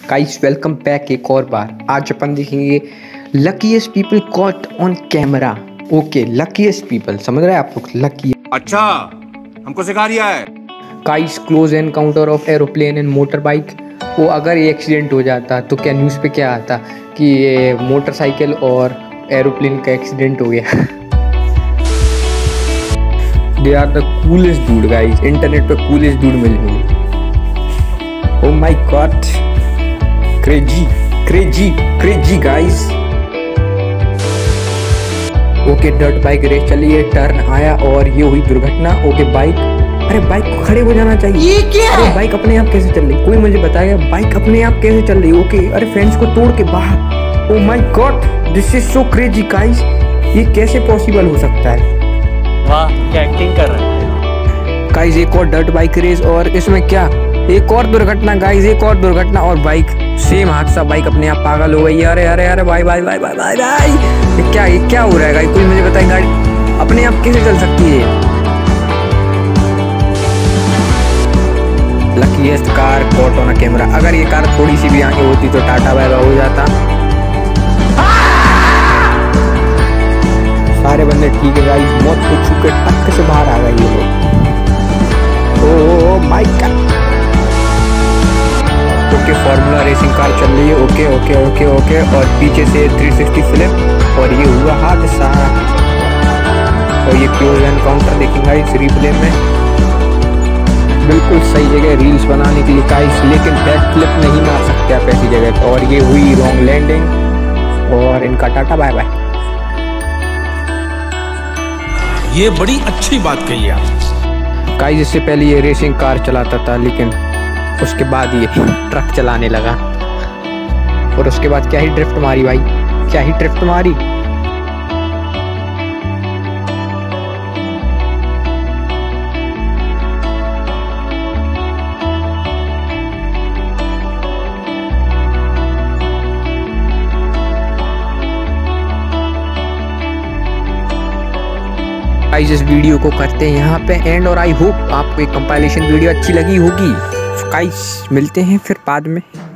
Guys welcome back एक और बार। आज अपन देखेंगे luckiest people caught on camera. Okay, luckiest people, समझ रहे हैं आप लोग? लकी। अच्छा, हमको सिखा रिया है। Guys close encounter of aeroplane and motor bike. वो अगर ये एक्सीडेंट हो जाता तो क्या न्यूज़ पे क्या आता कि ये मोटरसाइकिल और एरोप्लेन का एक्सीडेंट हो गया। They are the coolest dude guys. Internet पे कूलेस्ट डूड मिलेंगे। Oh my god, crazy guys. Okay, dirt bike race चली है, टर्न आया और ये हुई दुर्घटना। ओके बाइक, अरे बाइक को खड़े हो जाना चाहिए। ये क्या है? बाइक अपने आप कैसे चल रही? कोई मुझे बताएगा बाइक अपने आप कैसे चल रही? ओके, अरे फेंस को तोड़ के बाहर। Oh my god, this is so crazy guys. ये कैसे पॉसिबल हो सकता है? वाह, क्या एक्टिंग कर रहा है गाइस। एक और डर्ट बाइक रेस और इसमें क्या एक और दुर्घटना गाइस, एक और दुर्घटना और बाइक सेम हादसा। बाइक अपने आप पागल हो गई है। अरे अरे अरे भाई भाई भाई भाई भाई भाई, ये क्या हो रहा है गाइस? कोई मुझे बताए गाड़ी अपने आप कैसे चल सकती है? Luckiest car caught on camera. अगर ये कार थोड़ी सी भी आगे होती तो टाटा बाय बाय हो जाता। सारे बंदे ठीक है गाइस, मौत को छू के टक्कर से बाहर आ गए ये लोग। Oh my god. Okay, formula racing car चल रही है। ओके ओके ओके ओके, और पीछे से 360 फ्लिप और ये हुआ हादसा। और ये क्लोज एनकाउंटर देखेंगे इस रिप्ले में। बिल्कुल सही जगह रील्स बनाने के लिए गाइस, लेकिन बैक फ्लिप नहीं मार सकते आप ऐसी जगह। और ये हुई रॉन्ग लैंडिंग और इनका टाटा बाय बाय। ये बड़ी अच्छी बात कही आप गाइस। इससे पहले ये रेसिंग कार चलाता था, लेकिन उसके बाद ये ट्रक चलाने लगा। और उसके बाद क्या ही ड्रिफ्ट मारी भाई, क्या ही ड्रिफ्ट मारी। गाइस इस वीडियो को करते हैं यहाँ पे एंड, और आई होप आपको एक कंपाइलेशन वीडियो अच्छी लगी होगी। गाइस मिलते हैं फिर बाद में।